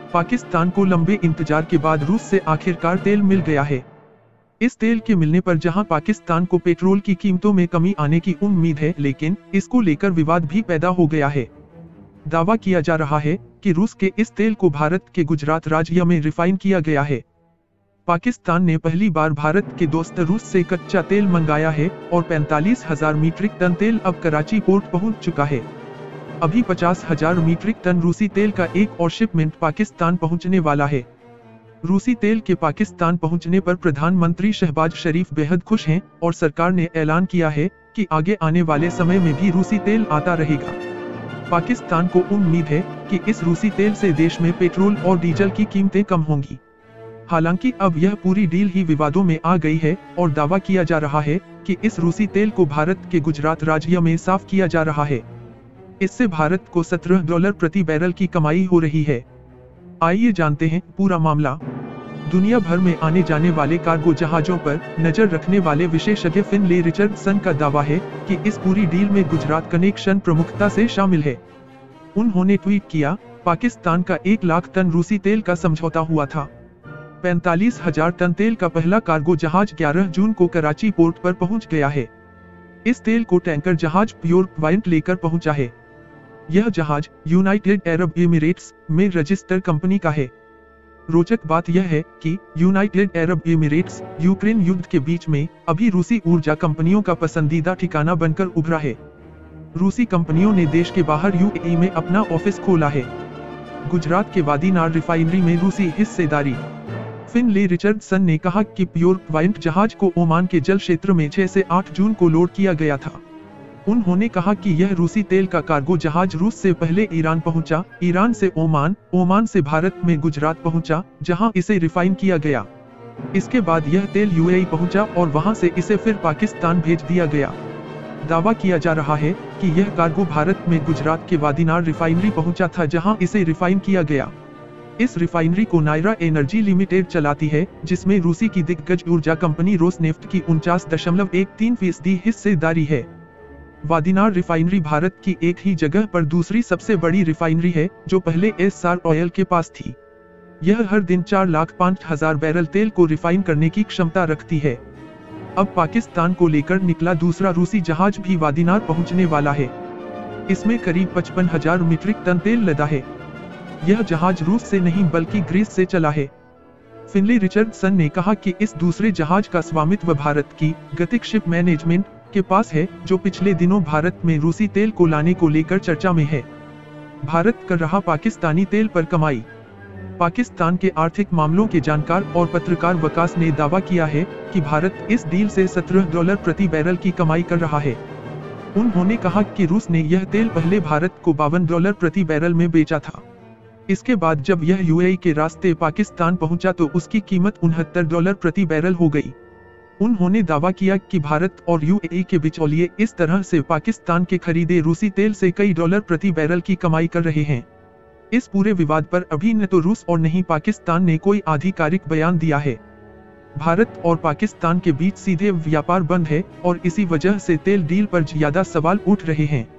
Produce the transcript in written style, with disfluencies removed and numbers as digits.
पाकिस्तान को लंबे इंतजार के बाद रूस से आखिरकार तेल मिल गया है। इस तेल के मिलने पर जहां पाकिस्तान को पेट्रोल की कीमतों में कमी आने की उम्मीद है, लेकिन इसको लेकर विवाद भी पैदा हो गया है। दावा किया जा रहा है कि रूस के इस तेल को भारत के गुजरात राज्य में रिफाइन किया गया है। पाकिस्तान ने पहली बार भारत के दोस्त रूस से कच्चा तेल मंगाया है और 45,000 मीट्रिक टन तेल अब कराची पोर्ट पहुंच चुका है। अभी 50,000 मीट्रिक टन रूसी तेल का एक और शिपमेंट पाकिस्तान पहुंचने वाला है। रूसी तेल के पाकिस्तान पहुंचने पर प्रधानमंत्री शहबाज शरीफ बेहद खुश हैं और सरकार ने ऐलान किया है कि आगे आने वाले समय में भी रूसी तेल आता रहेगा। पाकिस्तान को उम्मीद है कि इस रूसी तेल से देश में पेट्रोल और डीजल की कीमतें कम होंगी। हालांकि अब यह पूरी डील ही विवादों में आ गई है और दावा किया जा रहा है कि इस रूसी तेल को भारत के गुजरात राज्य में साफ किया जा रहा है। इससे भारत को $17 प्रति बैरल की कमाई हो रही है। आइए जानते हैं पूरा मामला। दुनिया भर में आने जाने वाले कार्गो जहाजों पर नजर रखने वाले विशेषज्ञ फिनले रिचर्डसन का दावा है कि इस पूरी डील में गुजरात कनेक्शन प्रमुखता से शामिल है। उन्होंने ट्वीट किया, पाकिस्तान का 1 लाख टन रूसी तेल का समझौता हुआ था। 45,000 टन तेल का पहला कार्गो जहाज 11 जून को कराची पोर्ट पर पहुंच गया है। इस तेल को टैंकर जहाज प्योर पॉइंट लेकर पहुंचा है। यह जहाज यूनाइटेड अरब एमिरेट्स में रजिस्टर्ड कंपनी का है। रोचक बात यह है कि यूनाइटेड अरब एमिरेट्स यूक्रेन युद्ध के बीच में अभी रूसी ऊर्जा कंपनियों का पसंदीदा ठिकाना बनकर उभरा है। रूसी कंपनियों ने देश के बाहर यूएई में अपना ऑफिस खोला है। गुजरात के वादीनार रिफाइनरी में रूसी हिस्सेदारी। फिनले रिचर्डसन ने कहा कि प्योर पॉइंट जहाज को ओमान के जल क्षेत्र में 6 से 8 जून को लोड किया गया था। उन्होंने कहा कि यह रूसी तेल का कार्गो जहाज रूस से पहले ईरान पहुंचा, ईरान से ओमान, ओमान से भारत में गुजरात पहुंचा, जहां इसे रिफाइन किया गया। इसके बाद यह तेल यूएई पहुंचा और वहां से इसे फिर पाकिस्तान भेज दिया गया। दावा किया जा रहा है कि यह कार्गो भारत में गुजरात के वादीनार रिफाइनरी पहुंचा था, जहां इसे रिफाइन किया गया। इस रिफाइनरी को नायरा एनर्जी लिमिटेड चलाती है, जिसमें रूसी की दिग्गज ऊर्जा कंपनी रोसनेफ्ट की 49.13% हिस्सेदारी है। वादीनार रिफाइनरी भारत की एक ही जगह पर दूसरी सबसे बड़ी रिफाइनरी है, जो पहले एस्सार ऑयल के पास थी। यह हर दिन 4,05,000 बैरल तेल को रिफाइन करने की क्षमता रखती है। अब पाकिस्तान को लेकर निकला दूसरा रूसी जहाज भी वादीनार पहुंचने वाला है। इसमें करीब 55,000 मीट्रिक टन तेल लदा है। यह जहाज रूस से नहीं बल्कि ग्रीस से चला है। फिनले रिचर्डसन ने कहा कि इस दूसरे जहाज का स्वामित्व भारत की गतिक शिप मैनेजमेंट के पास है, जो पिछले दिनों भारत में रूसी तेल को लाने को लेकर चर्चा में है। भारत कर रहा पाकिस्तानी तेल पर कमाई। पाकिस्तान के आर्थिक मामलों के जानकार और पत्रकार वकास ने दावा किया है कि भारत इस डील से $17 प्रति बैरल की कमाई कर रहा है। उन्होंने कहा कि रूस ने यह तेल पहले भारत को $52 प्रति बैरल में बेचा था। इसके बाद जब यह यूएई के रास्ते पाकिस्तान पहुंचा तो उसकी कीमत $69 प्रति बैरल हो गई। उन्होंने दावा किया कि भारत और यूएई के बिचौलिए इस तरह से पाकिस्तान के खरीदे रूसी तेल से कई डॉलर प्रति बैरल की कमाई कर रहे हैं। इस पूरे विवाद पर अभी न तो रूस और न ही पाकिस्तान ने कोई आधिकारिक बयान दिया है। भारत और पाकिस्तान के बीच सीधे व्यापार बंद है और इसी वजह से तेल डील पर ज्यादा सवाल उठ रहे हैं।